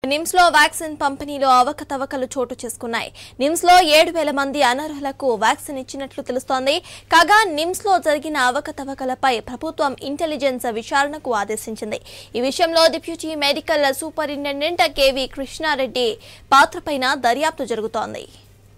NIMS లో vaccine పంపిణీలో అవకతవకలు చోటు చేసుకున్నాయి. NIMS లో 7,000 మంది అనర్హులకు వ్యాక్సిన్ ఇచ్చినట్లు తెలుస్తోంది. కాగా NIMS లో జరిగిన అవకతవకలపై ప్రభుత్వం ఇంటెలిజెన్స్ విచారణకు ఆదేశించింది. ఈ విషయంలో deputy medical superintendent KV Krishnareddy పాత్రపైన దర్యాప్తు జరుగుతోంది.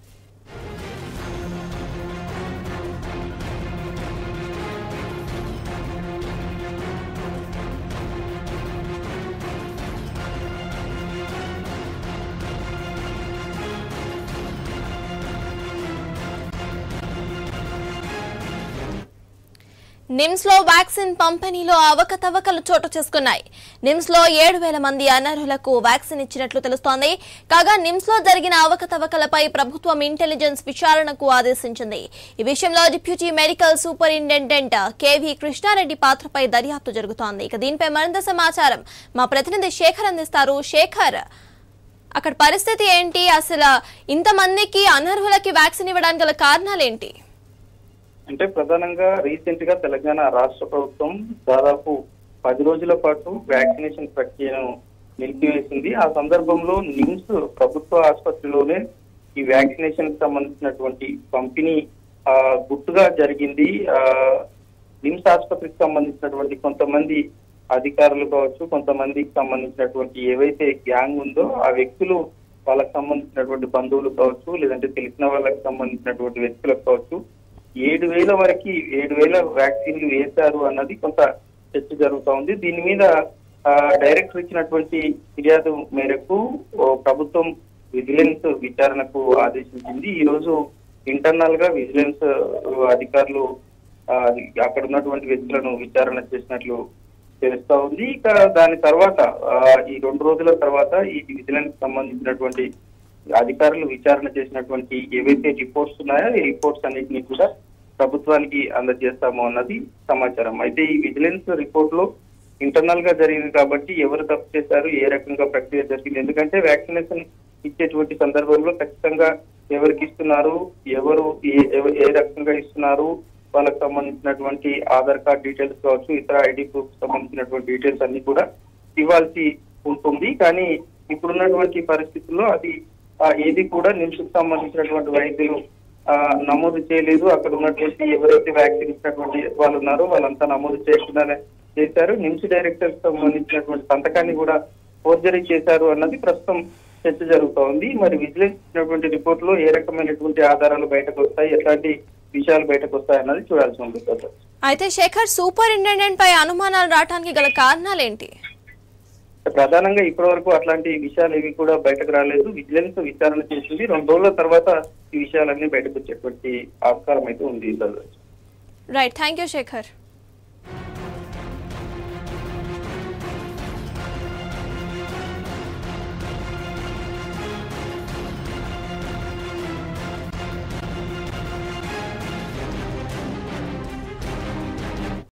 NIMS లో వ్యాక్సిన్ పంపిణీలో అవకతవకలు చోటు చేసుకున్నాయి. NIMS లో 7,000 మంది అనర్హులకు వ్యాక్సిన్ ఇచ్చినట్లు తెలుస్తోంది. కాగా NIMS లో జరిగిన అవకతవకలపై ప్రభుత్వం ఇంటెలిజెన్స్ విచారణకు ఆదేశించింది. ఈ విషయంలో deputy medical superintendent KV Krishnareddy పాత్రపై దర్యాప్తు జరుగుతోంది. ఇక దీనిపై మరింత సమాచారం మా ప్రతినిధి శేఖర్ అందిస్తారు. శేఖర్, అక్కడ పరిస్థితి ఏంటి? అసలు ఇంతమందికి అనర్హులకి వ్యాక్సిన్ ఇవ్వడానికి గల కారణాలేంటి? అంటే ప్రధానంగా రీసెంట్ గా తెలంగాణ రాష్ట్ర ప్రభుత్వం దాదాపు 10 రోజుల పాటు వ్యాక్సినేషన్ ప్రక్రియను నిలిపివేసింది. ఆ సందర్భంలో నిమ్స్ ప్రభుత్వ ఆసుపత్రిలోనే ఈ వ్యాక్సినేషన్ కి సంబంధించినటువంటి పంపిణీ గుట్టుగా జరిగింది. నిమ్స్ ఆసుపత్రికి సంబంధించినటువంటి కొంతమంది అధికారులు కావచ్చు, కొంతమందికి సంబంధించినటువంటి ఏవైతే గ్యాంగ్ ఉందో ఆ వ్యక్తులు వాళ్ళకి సంబంధించినటువంటి బంధువులు కావచ్చు, లేదంటే తెలిసిన వాళ్ళకి సంబంధించినటువంటి వ్యక్తులకు కావచ్చు 7,000 వరకు 7,000 వ్యాక్సిన్లు వేశారు అన్నది కొంత చర్చ జరుగుతూ ఉంది. దీని మీద డైరెక్టర్ ఇచ్చినటువంటి ఫిర్యాదు మేరకు ప్రభుత్వం విజిలెన్స్ విచారణకు ఆదేశించింది. ఈ రోజు ఇంటర్నల్ గా విజిలెన్స్ అధికారులు అక్కడ ఉన్నటువంటి వ్యక్తులను విచారణ చేసినట్లు తెలుస్తా ఉంది. ఇక దాని తర్వాత ఈ 2 రోజుల తర్వాత ఈ విజిలెన్స్ సంబంధించినటువంటి అధికారులు విచారణ చేసినటువంటి ఏవైతే రిపోర్ట్స్ ఉన్నాయో ఈ రిపోర్ట్స్ అన్నింటినీ కూడా ప్రభుత్వానికి అందజేస్తాము అన్నది సమాచారం. అయితే ఈ విజిలెన్స్ రిపోర్ట్ లో ఇంటర్నల్ గా జరిగింది కాబట్టి ఎవరు తప్పు చేశారు, ఏ రకంగా ప్రక్రియ జరిగింది, ఎందుకంటే వ్యాక్సినేషన్ ఇచ్చేటువంటి సందర్భంలో ఖచ్చితంగా ఎవరికి ఇస్తున్నారు, ఎవరు ఏ రకంగా ఇస్తున్నారు, వాళ్ళకి సంబంధించినటువంటి ఆధార్ కార్డ్ డీటెయిల్స్ కావచ్చు, ఇతర ఐడి ప్రూఫ్ సంబంధించినటువంటి డీటెయిల్స్ అన్ని కూడా ఇవ్వాల్సి ఉంటుంది. కానీ ఇప్పుడున్నటువంటి పరిస్థితుల్లో అది ఏది కూడా నిమ్స్ కు సంబంధించినటువంటి వైద్యులు నమోదు చేయలేదు. అక్కడ ఉన్నటువంటి ఎవరైతే వ్యాక్సిన్ ఇచ్చినటువంటి వాళ్ళు ఉన్నారో వాళ్ళంతా నమోదు చేయకుండానే చేశారు. నిమ్స్ డైరెక్టర్ సంబంధించినటువంటి సంతకాన్ని కూడా ఫోర్జరీ చేశారు అన్నది ప్రస్తుతం చర్చ జరుగుతూ ఉంది. మరి విజిలెన్స్ ఇచ్చినటువంటి రిపోర్ట్ లో ఏ రకమైనటువంటి ఆధారాలు బయటకు వస్తాయి, ఎట్లాంటి విషయాలు బయటకు వస్తాయి అన్నది చూడాల్సి ఉంటుంది. అయితే శేఖర్, సూపరింటెండెంట్ పై అనుమానాలు రావడానికి గల కారణాలు ఏంటి? ప్రధానంగా ఇప్పటి వరకు అట్లాంటి విషయాలు ఏవి కూడా బయటకు రాలేదు. విజిలెన్స్ విచారణ చేసింది. 2 రోజుల తర్వాత ఈ విషయాలన్నీ బయటకు వచ్చేటువంటి ఆస్కారం అయితే ఉంది. Right, thank you Shekhar.